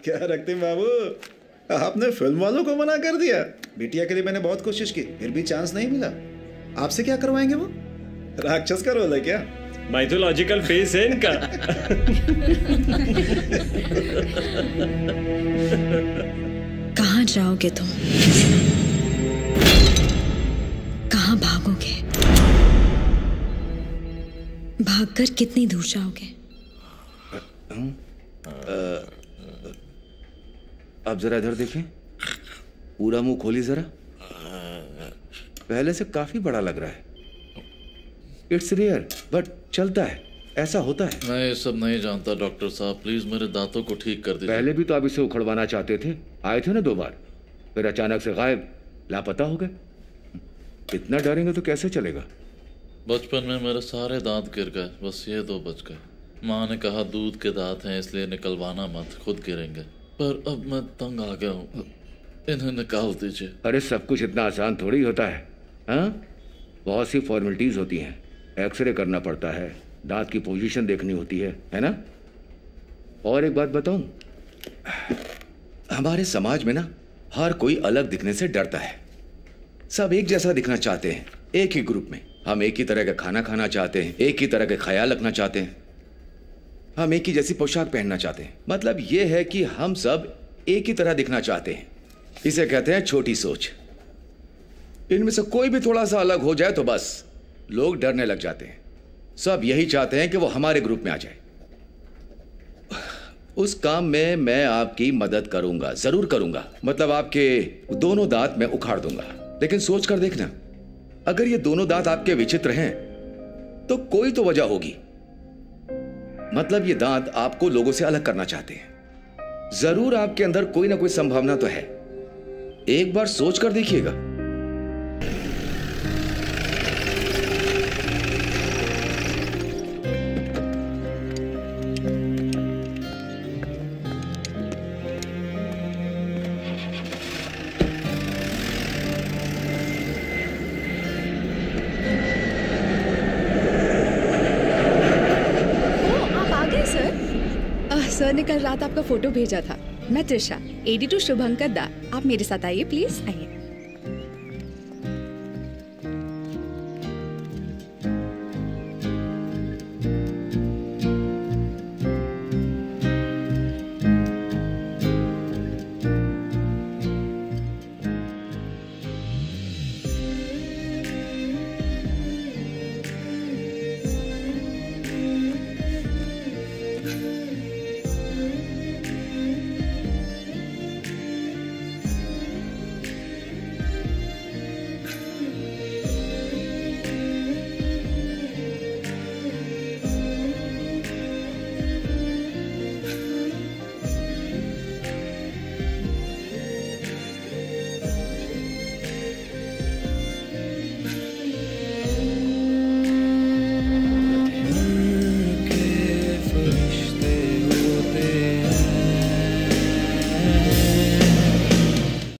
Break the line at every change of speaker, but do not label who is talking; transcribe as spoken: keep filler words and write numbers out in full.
क्या रक्तिम बाबू, आपने फिल्म वालों को मना कर दिया। बिटिया के लिए मैंने बहुत कोशिश की, फिर भी चांस नहीं मिला। आपसे क्या करवाएंगे वो? राक्षस का रोल है क्या?
माइथोलॉजिकल फेस है इनका।
कहाँ जाओगे तुम? कहाँ भागोगे? भागकर कितनी दूर जाओगे?
अब जरा इधर देखें, पूरा मुंह खोली जरा। पहले से काफी बड़ा लग रहा है। इट्स रेयर बट चलता है, ऐसा होता है।
मैं ये सब नहीं जानता डॉक्टर साहब, प्लीज मेरे दांतों को ठीक कर दीजिए।
पहले भी तो आप इसे उखड़वाना चाहते थे, आए थे ना दो बार, फिर अचानक से गायब, लापता हो गए। इतना डरेंगे तो कैसे चलेगा?
बचपन में मेरे सारे दांत गिर गए, बस ये दो बच गए। माँ ने कहा दूध के दांत हैं इसलिए निकलवाना मत, खुद गिरेंगे। पर अब मैं तंग आ गया हूँ, इन्हें निकाल दीजिए।
अरे सब कुछ इतना आसान थोड़ी होता है, हाँ? बहुत सी फॉर्मेलिटीज होती हैं, एक्सरे करना पड़ता है, दांत की पोजीशन देखनी होती है, है ना? और एक बात बताऊं, हमारे समाज में ना हर कोई अलग दिखने से डरता है। सब एक जैसा दिखना चाहते हैं, एक ही ग्रुप में। हम एक ही तरह का खाना खाना चाहते हैं, एक ही तरह का ख्याल रखना चाहते हैं, हम एक ही जैसी पोशाक पहनना चाहते हैं। मतलब यह है कि हम सब एक ही तरह दिखना चाहते हैं। इसे कहते हैं छोटी सोच। इनमें से कोई भी थोड़ा सा अलग हो जाए तो बस लोग डरने लग जाते हैं। सब यही चाहते हैं कि वो हमारे ग्रुप में आ जाए। उस काम में मैं आपकी मदद करूंगा, जरूर करूंगा। मतलब आपके दोनों दांत मैं उखाड़ दूंगा। लेकिन सोच कर देखना, अगर ये दोनों दांत आपके विचित्र हैं तो कोई तो वजह होगी। मतलब ये दांत आपको लोगों से अलग करना चाहते हैं। जरूर आपके अंदर कोई ना कोई संभावना तो है। एक बार सोच कर देखिएगा।
सर ने कल रात आपका फोटो भेजा था। मैं त्रिशा, एडी टू शुभंकर दा। आप मेरे साथ आइए प्लीज, आइए।